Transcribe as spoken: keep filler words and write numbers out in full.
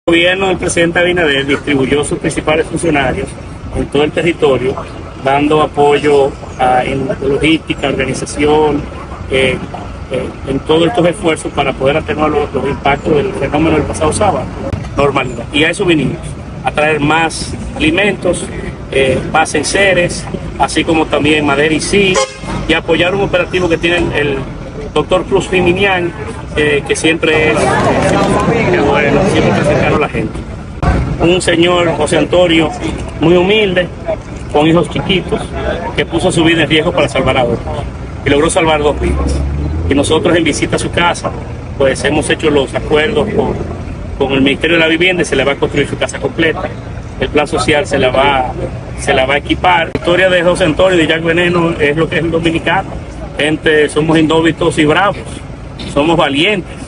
El gobierno del presidente Abinader distribuyó sus principales funcionarios en todo el territorio, dando apoyo a, en logística, organización, eh, eh, en todos estos esfuerzos para poder atenuar los, los impactos del fenómeno del pasado sábado. Normalidad. Y a eso vinimos, a traer más alimentos, eh, más enseres, así como también madera y zinc, y apoyar un operativo que tiene el, el doctor Cruz Minian, eh, que siempre es eh, bueno, siempre está cercano a la gente. Un señor, José Antonio, muy humilde, con hijos chiquitos, que puso su vida en riesgo para salvar a otros, y logró salvar dos vidas. Y nosotros en visita a su casa, pues hemos hecho los acuerdos con, con el Ministerio de la Vivienda y se le va a construir su casa completa. El plan social se la va, se la va a equipar. La historia de José Antonio y de Jack Veneno es lo que es el dominicano. Gente, somos indómitos y bravos, somos valientes.